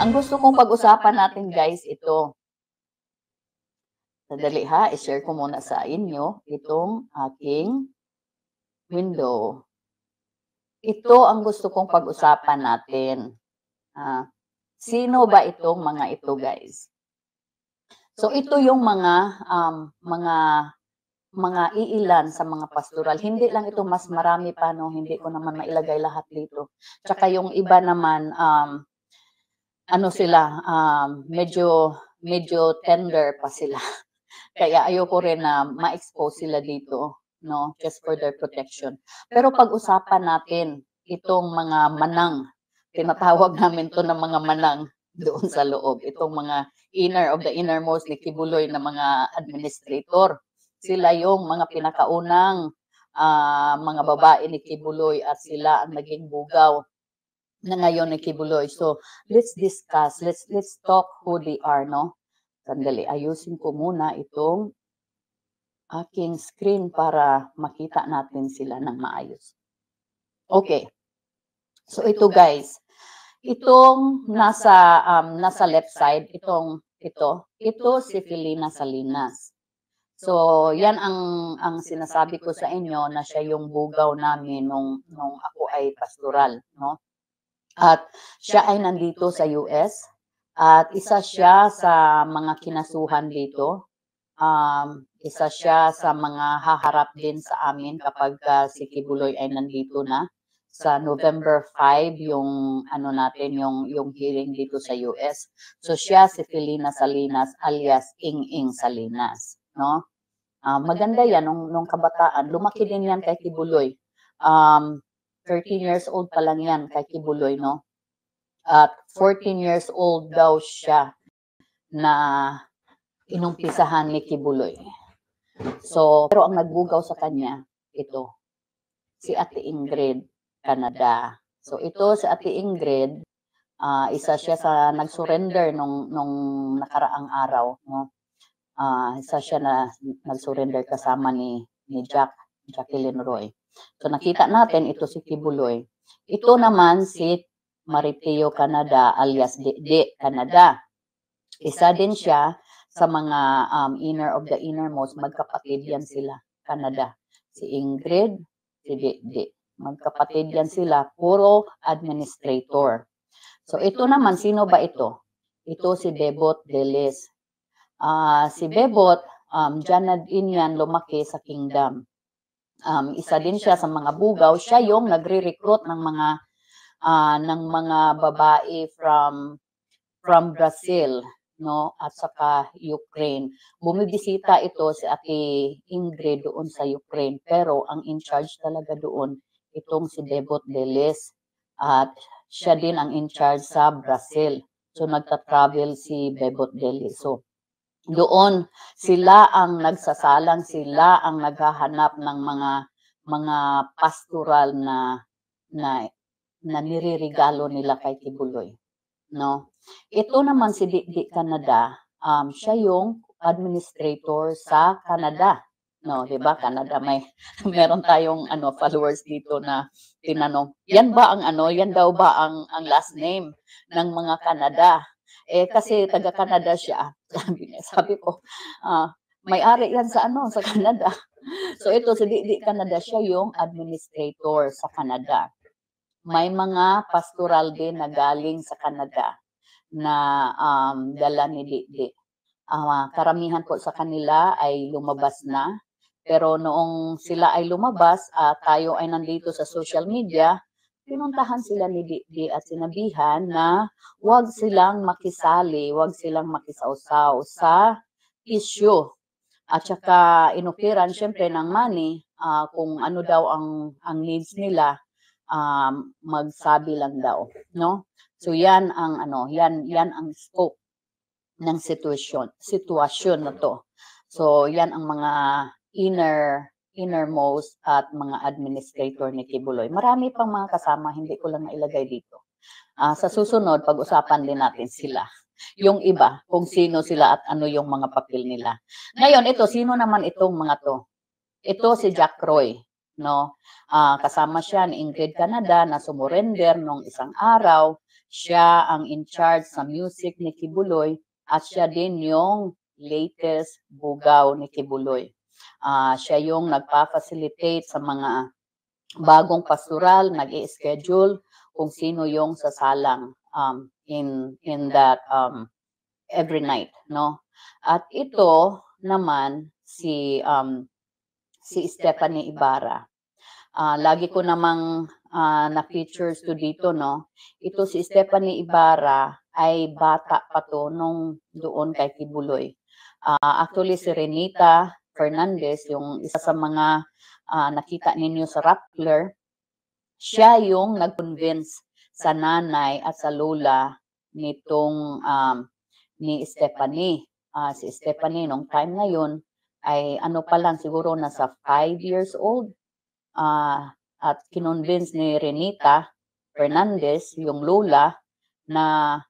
Ang gusto kong pag-usapan natin guys, ito. Sadali ha, i-share ko muna sa inyo itong aking window. Ito ang gusto kong pag-usapan natin. Sino ba itong mga ito guys? So ito yung mga iilan sa mga pastoral. Hindi lang ito, mas marami pa, no? Hindi ko naman mailagay lahat dito. Tsaka yung iba naman, ano sila, medyo tender pa sila. Kaya ayoko rin na ma-expose sila dito, no? Just for their protection. Pero pag-usapan natin itong mga manang. Tinatawag namin to ng mga manang doon sa loob. Itong mga inner of the innermost ni Kibuloy na mga administrator. Sila yung mga pinakaunang mga babae ni Kibuloy at sila ang naging bugaw na ngayon ni Kibuloy. So, let's discuss, let's talk who they are, no? Sandali, ayusin ko muna itong aking screen para makita natin sila ng maayos. Okay. So, ito guys, itong nasa left side, ito si Felina Salinas. So, yan ang sinasabi ko sa inyo na siya yung bugaw namin nung ako ay pastoral, no? At siya ay nandito sa US at isa siya sa mga kinasuhan dito. Isa siya sa mga haharap din sa amin kapag si Kibuloy ay nandito na. Sa November 5 yung natin yung hearing dito sa US. So siya si Felina Salinas alias Ing Salinas, no? Maganda yan nung kabataan. Lumaki din yan kay Kibuloy. 13 years old pa lang yan kay Kibuloy, no? At 14 years old daw siya na inumpisahan ni Kibuloy. So, pero ang nagbugaw sa kanya, ito, si Ate Ingrid, Canada. So, ito si Ate Ingrid, isa siya sa nag-surrender nung nakaraang araw, no? Isa siya na nag-surrender kasama ni Jacqueline Roy. So, nakita natin, ito si Kibuloy. Ito naman si Mariteo Canada alias Dede Canada. Isa din siya sa mga inner of the innermost, magkapatid yan sila, Canada. Si Ingrid, si Dede. Magkapatid yan sila, puro administrator. So ito naman, sino ba ito? Ito si Bebot Delis. Si Bebot, dyan na din yan lumaki sa Kingdom. Isa din siya sa mga bugaw. Siya yung nagre-recruit ng mga babae from Brazil, no, at saka Ukraine. Bumibisita ito si Ate Ingrid doon sa Ukraine, pero ang in charge talaga doon itong si Bebot Delis at siya din ang in charge sa Brazil. So nagta-travel si Bebot Delis. So doon sila ang nagsasalang, sila ang naghahanap ng mga pastoral na niririgalo nila kay Kibuloy, no? Ito naman si Dede Canada, siya yung administrator sa Canada, no? 'Di ba? Canada, meron tayong followers dito na tinanong, yan daw ba ang last name ng mga Canada? Kasi taga Canada siya. Sabi ko, may-ari yan sa Canada. So ito si Dede Canada, siya yung administrator sa Canada. May mga pastoral din na galing sa Canada na dala ni Dede. Karamihan po sa kanila ay lumabas na. Pero noong sila ay lumabas, tayo ay nandito sa social media, pinuntahan sila ni Dede at sinabihan na huwag silang makisali, huwag silang makisawsaw sa issue. At saka inukiran syempre ng money, kung ano daw ang needs nila, magsabi lang daw, no? So yan ang yan ang scope ng sitwasyon na to. So yan ang mga innermost at mga administrator ni Kibuloy. Marami pang mga kasama, hindi ko lang nailagay dito. Sa susunod, pag-usapan din natin sila. Yung iba, kung sino sila at ano yung mga papel nila. Ngayon, ito, sino naman itong mga to? Ito si Jack Roy, no? Kasama siya ni Ingrid Canada na sumurrender nung isang araw. Siya ang in charge sa music ni Kibuloy at siya din yung latest bugaw ni Kibuloy. Siya yung nagpa-facilitate sa mga bagong pastoral, nag-i-schedule kung sino yung sasalang in that every night, no? At ito naman si Stephanie Ibarra. Lagi ko namang na-features to dito, no? Ito si Stephanie Ibarra ay bata pa to nung doon kay Kibuloy. Actually, si Renita Fernandez, yung isa sa mga nakita ninyo sa Rappler, siya yung nag-convince sa nanay at sa lola nitong ni Stephanie. Si Stephanie, nung time na yun, ay ano pa lang, siguro nasa 5 years old. At kinonvince ni Renita Fernandez, yung lola, na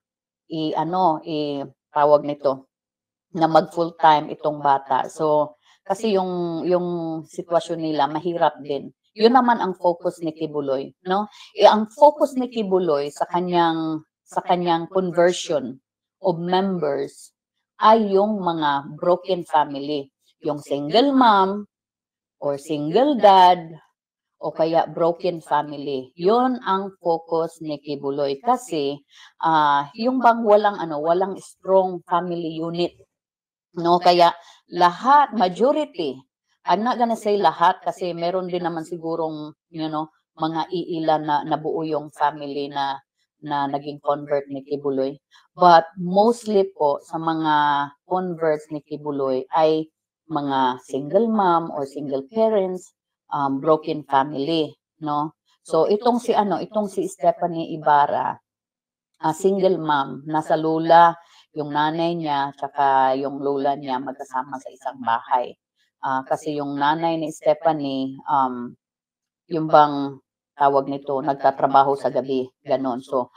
tawag nito, na mag full time itong bata. So kasi yung sitwasyon nila mahirap din. Yun naman ang focus ni Kibuloy, no? Ang focus ni Kibuloy sa kanyang conversion of members ay yung mga broken family, yung single mom or single dad o kaya broken family. Yun ang focus ni Kibuloy kasi yung bang walang strong family unit. No, kaya lahat, majority, I'm not gonna say lahat kasi meron din naman sigurong, mga iilan na nabuo yung family na naging convert ni Kibuloy. But mostly po sa mga converts ni Kibuloy ay mga single mom or single parents, broken family, no? So itong si Stephanie Ibarra, single mom, nasa lola, yung nanay niya, tsaka yung lola niya magkasama sa isang bahay. Kasi yung nanay ni Stephanie, yung bang tawag nito, nagtatrabaho sa gabi, ganon. So,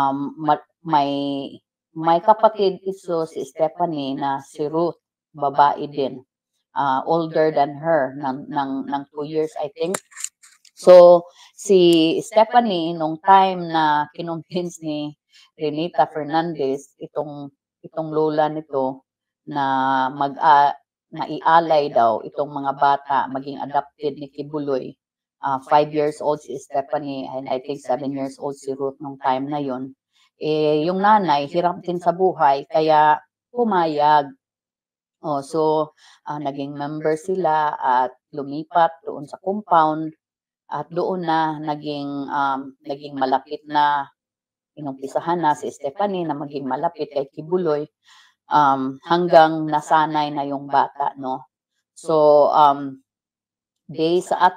may kapatid ito si Stephanie na si Ruth, babae din, older than her, ng 2 years, I think. So, si Stephanie, nung time na kinonvince ni Renita Fernandez, itong lola nito na naialay daw itong mga bata maging adopted ni Kibuloy. 5 years old si Stephanie and I think 7 years old si Ruth nung time na yon. Yung nanay, hirap din sa buhay, kaya pumayag. So, naging member sila at lumipat doon sa compound. At doon na naging malapit na, inumpisahan na si Stephanie na maging malapit kay Kibuloy, hanggang nasanay na yung bata, no? So, based sa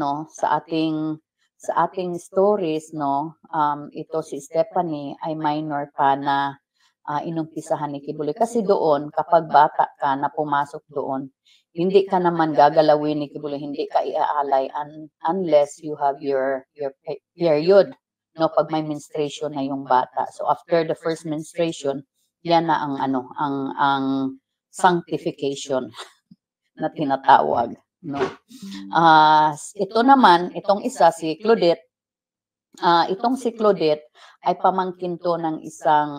ating stories, no, ito si Stephanie ay minor pa na inumpisahan ni Kibuloy. Kasi doon, kapag bata ka na pumasok doon, hindi ka naman gagalawin ni Kibuloy, hindi ka iaalay unless you have your period, no, pag may menstruation na yung bata. So after the first menstruation, yan na ang sanctification na tinatawag, no. Ito naman, itong isa si Claudette, itong si Claudette ay pamangkin to ng isang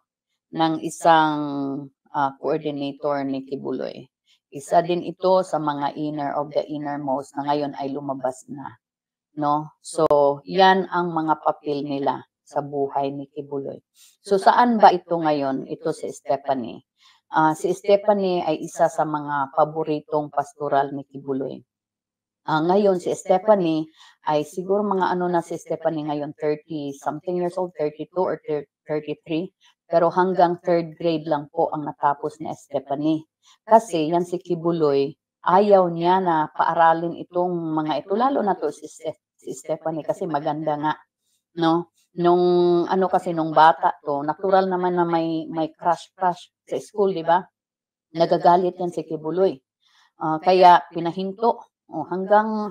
coordinator ni Kibuloy. Isa din ito sa mga inner of the innermost na ngayon ay lumabas na, no? So, yan ang mga papel nila sa buhay ni Kibuloy. So, saan ba ito ngayon? Ito si Stephanie. Si Stephanie ay isa sa mga paboritong pastoral ni Kibuloy. Ngayon, si Stephanie ay siguro mga si Stephanie ngayon, 30-something years old, 32 or 33. Pero hanggang 3rd grade lang po ang natapos ni Stephanie. Kasi yan si Kibuloy, ayaw niya na paaralin itong mga ito, lalo na to si Stephanie kasi maganda nga, no? Nung bata to, natural naman na may crush sa school, di ba? Nagagalit yan si Kibuloy. Kaya pinahinto, hanggang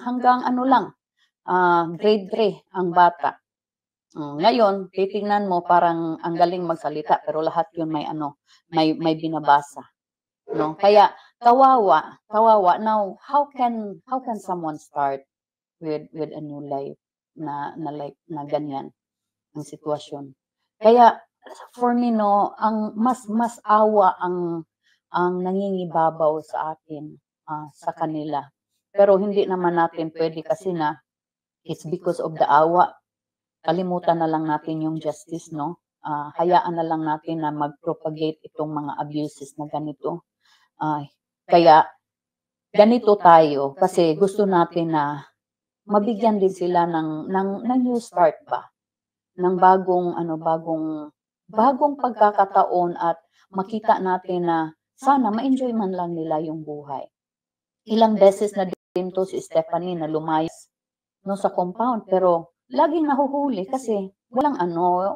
grade 3 ang bata. Ngayon, titingnan mo parang ang galing magsalita pero lahat 'yun may binabasa, no? Kaya kawawa. Now, how can someone start with a new life na like na ganyan ang sitwasyon. Kaya for me 'no, ang mas awa ang nangingibabaw sa akin, sa kanila. Pero hindi naman natin puwede kasi na it's because of the awa, kalimutan na lang natin yung justice 'no. Hayaan na lang natin na mag-propagate itong mga abuses na ganito. Kaya ganito tayo kasi gusto natin na mabigyan din sila ng new start ba, ng bagong ano, bagong pagkakataon at makita natin na sana ma-enjoy man lang nila yung buhay. Ilang beses na din 'to si Stephanie na lumayas 'no, sa compound pero laging nahuhuli kasi walang ano,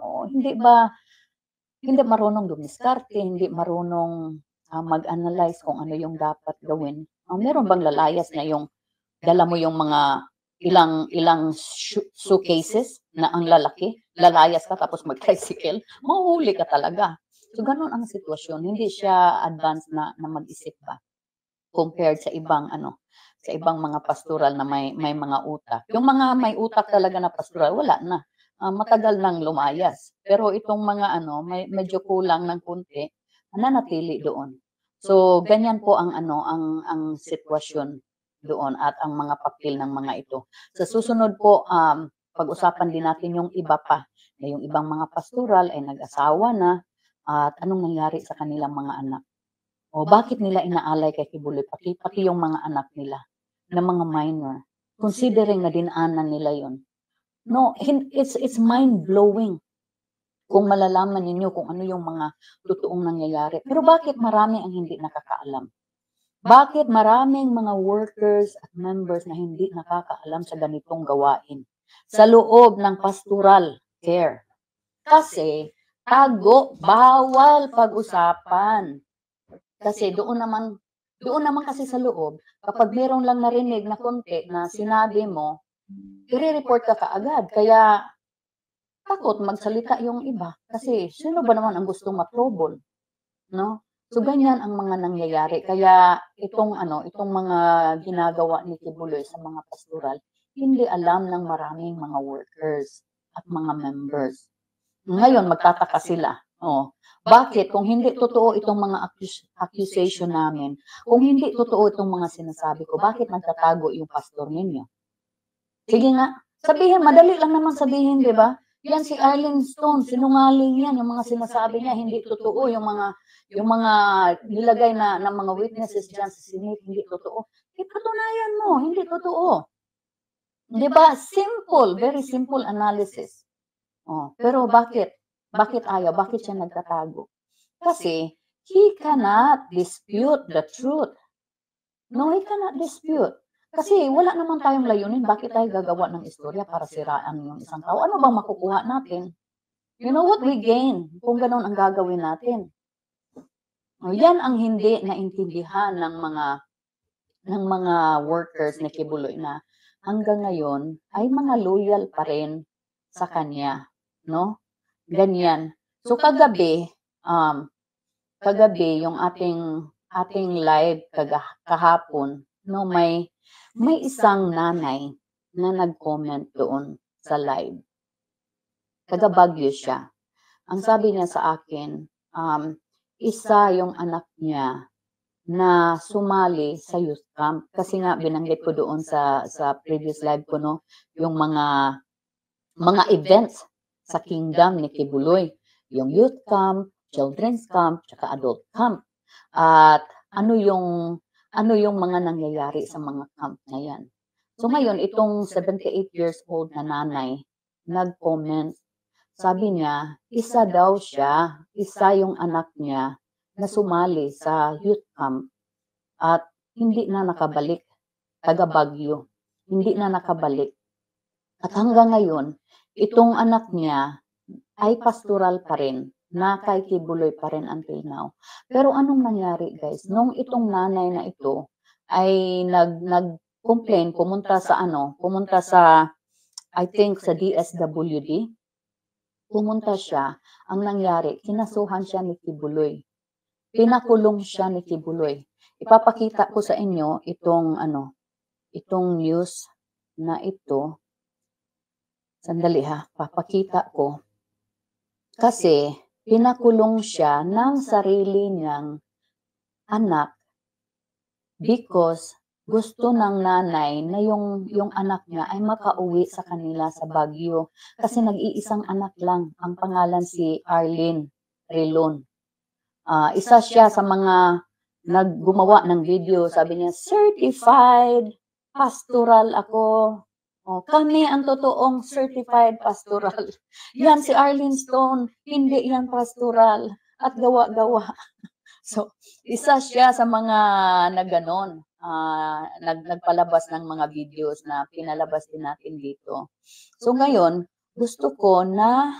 hindi marunong dumiskarte, hindi marunong, mag-analyze kung ano yung dapat gawin. Meron bang lalayas na yung dala mo yung mga ilang suitcases na ang lalaki, lalayas ka tapos mag-tricycle, mahuhuli ka talaga. So gano'n ang sitwasyon, hindi siya advanced na mag-isip ba, compared sa ibang ano, sa ibang mga pastoral na may mga utak. Yung mga may utak talaga na pastoral wala na, matagal nang lumayas. Pero itong mga ano, medyo kulang ng konti, nananatili doon. So ganyan po ang ano, ang sitwasyon doon at ang mga papel ng mga ito. Sa susunod po, pag-usapan din natin yung iba pa, na yung ibang mga pastoral ay nag-asawa na at anong nangyari sa kanilang mga anak. O bakit nila inaalay kay Kibuloy, pati yung mga anak nila na mga minor, considering na dinaanan nila yon. No, it's mind-blowing kung malalaman ninyo kung ano yung mga totoong nangyayari. Pero bakit marami ang hindi nakakaalam? Bakit maraming mga workers at members na hindi nakakaalam sa ganitong gawain sa loob ng pastoral care? Kasi tago, bawal pag-usapan. Kasi doon naman kasi sa loob, kapag merong lang narinig na konti na sinabi mo, ire-report ka kaagad. Kaya takot magsalita yung iba. Kasi sino ba naman ang gustong ma-trouble, no? So ganyan ang mga nangyayari. Kaya itong ano, itong mga ginagawa ni Kibuloy sa mga pastoral, hindi alam ng maraming mga workers at mga members. Ngayon magtataka sila, oh, bakit kung hindi totoo itong mga accusation namin, kung hindi totoo itong mga sinasabi ko, bakit nagtatago yung pastor ninyo? Sige nga, sabihin, madali lang naman sabihin, 'di ba? Yan si Arlene Stone, sinungaling yan, yung mga sinasabi niya, hindi totoo, yung mga nilagay na mga witnesses diyan sa Senate, hindi totoo. Ipatunayan mo, hindi totoo. 'Di ba? Simple, very simple analysis. Oh, pero bakit? Bakit ayaw? Bakit siya nagtatago? Kasi he cannot dispute the truth. No, he cannot dispute. Kasi wala naman tayong layunin, bakit tayo gagawa ng istorya para siraan yung isang tao? Ano bang makukuha natin? You know what we gain kung gano'n ang gagawin natin? O, yan ang hindi naintindihan ng mga workers ni Kibuloy na hanggang ngayon ay mga loyal pa rin sa kanya, no? Ganyan. So kagabi yung ating live kahapon, no, may isang nanay na nag-comment doon sa live. Taga Baguio siya. Ang sabi niya sa akin, isa yung anak niya na sumali sa youth camp. Kasi nga binanggit ko doon sa previous live ko, no, yung mga events sa kingdom ni Kibuloy. Yung youth camp, children's camp, tsaka adult camp. At ano yung mga nangyayari sa mga camp na yan. So ngayon, itong 78 years old na nanay, nag-comment. Sabi niya, isa yung anak niya na sumali sa youth camp at hindi na nakabalik, taga Baguio, hindi na nakabalik. At hanggang ngayon, itong anak niya ay pastoral pa rin, na kay Kibuloy pa rin until now. Pero anong nangyari guys, nung itong nanay na ito ay nag-complain, pumunta sa I think sa DSWD, pumunta siya, ang nangyari, kinasuhan siya ni Kibuloy. Pinakulong siya ni Kibuloy. Ipapakita ko sa inyo itong news na ito, sandali ha, papakita ko. Kasi pinakulong siya ng sarili niyang anak because gusto ng nanay na yung anak niya ay makauwi sa kanila sa Baguio. Kasi nag-iisang anak lang, ang pangalan si Arlene Relon. Isa siya sa mga gumawa ng video, sabi niya, certified pastoral ako. Kami ang totoong certified pastoral. Yan si Arlene Stone, hindi yan pastoral at gawa-gawa. So, isa siya sa mga nagganon, nagpalabas ng mga videos na pinalabas din natin dito. So ngayon, gusto ko na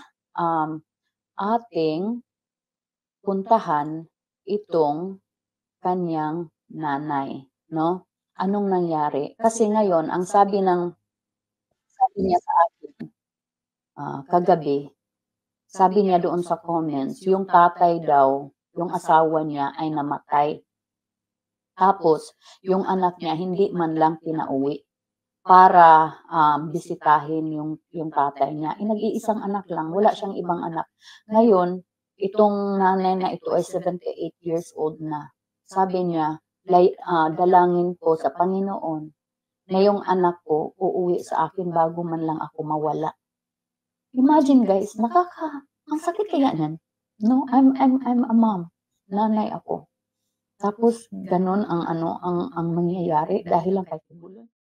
ating puntahan itong kanyang nanay, no? Anong nangyari? Kasi ngayon, ang sabi niya sa akin, kagabi, sabi niya doon sa comments, yung tatay daw, yung asawa niya ay namatay. Tapos, yung anak niya hindi man lang pinauwi para bisitahin yung tatay niya. Nag-iisang anak lang, wala siyang ibang anak. Ngayon, itong nanay na ito ay 78 years old na. Sabi niya, dalangin ko sa Panginoon na yung anak ko uuwi sa akin bago man lang ako mawala. Imagine guys, ang sakit kaya niyan. No, I'm a mom. Nanay ako. Tapos ganon ang mangyayari dahil lang kay Tibulan.